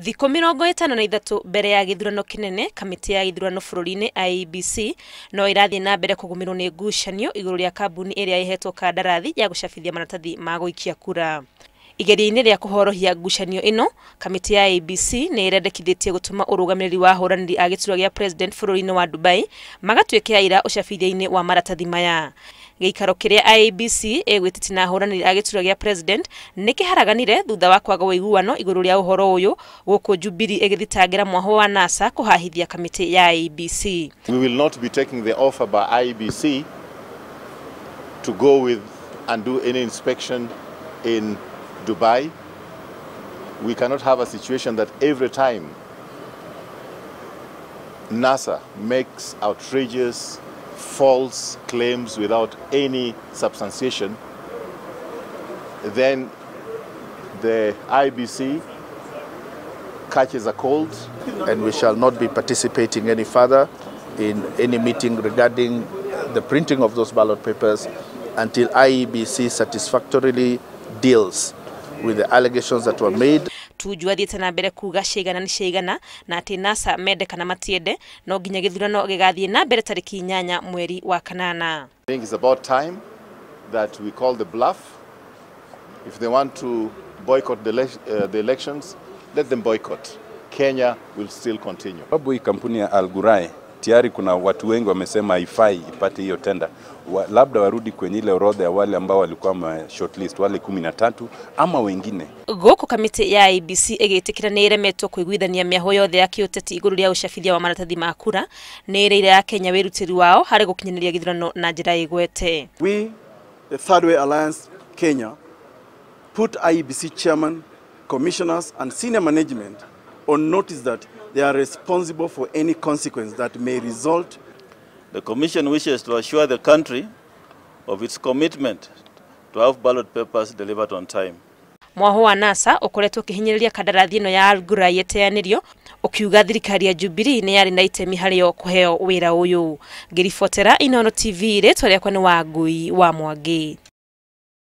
Thikũ 53 mbere ya gĩthurano kĩnene, kamĩtĩ ya gĩthurano bũrũri-inĩ IEBC no ĩrathiĩ na mbere kũgũmĩrwo nĩ ngucanio igũrũ rĩa kambuni ĩrĩa ĩhetwo kandarathi ya gũcabithia maratathi ma gũikia kura. Igeria-inĩ rĩa kũhorohia ngucanio ĩno, kamĩtĩ ya IEBC nĩ ĩrendekithĩtie gũtũma ũrũgamĩrĩri wa ahũranĩri a gĩturwa gĩa president bũrũri-inĩ wa Dubai magatuĩke aira ũcabithia-inĩ wa maratathi maya. Gĩikaro kĩrĩa IEBC ĩgwĩtĩti na ahũranĩri a gĩturwa gĩa president nĩ kĩharaganire thutha wa kwaga ũiguano igũrũ rĩa ũhoro ũyũ, gũkũ Jubilee ĩgĩthitangĩra mwahũ wa NASA kũhahithia kamĩtĩ ya IEBC. We will not be taking the offer by IEBC to go with and do any inspection in Dubai. We cannot have a situation that every time NASA makes outrageous, false claims without any substantiation, then the IEBC catches a cold. And we shall not be participating any further in any meeting regarding the printing of those ballot papers until IEBC satisfactorily deals with the allegations that were made. Tujua thiĩte na mbere kuga ciigana nĩ ciigana na atĩ NASA mende kana matiende, no nginya gĩthurano gĩgathiĩ na mbere tarĩki 8 mweri wa kanana. I think it's about time that we call the bluff. If they want to boycott the elections, let them boycott. Kenya will still continue. Sababu hii kampuni ya Al Ghurair tayari kuna watu wengi wamesema haifai ipate hiyo tenda. Labda warudi kwenye ile orodha ya wale ambao walikuwa shortlist, wale 13 ama wengine. Gũkũ kamĩtĩ ya IEBC ĩgĩtĩkĩra nĩ ĩremetwo kũiguithania mĩaho yothe ya kĩũteti igũrũ rĩa ũcabithia wa maratathi ma kura, nĩ ĩrĩire ya Kenya wĩrutĩri wao harĩ gũkinyanĩria gĩthurano na njĩra ĩgwete. We, the Third Way Alliance Kenya, put IEBC chairman, commissioners and senior management on notice that they are responsible for any consequence that may result. The Commission wishes to assure the country of its commitment to have ballot papers delivered on time. Mwahũ wa NASA ũkoretwo ũkĩhinyĩrĩria kandarathi ĩno ya Al Ghurair yeteanĩrio, ũkiuga thirikari ya Jubilee nĩ yarĩ na itemi harĩ o kũheo wĩra ũyũ. Ngĩribotera Inooro TV, rĩtwa rĩakwa nĩ Wangui wa Mwangi.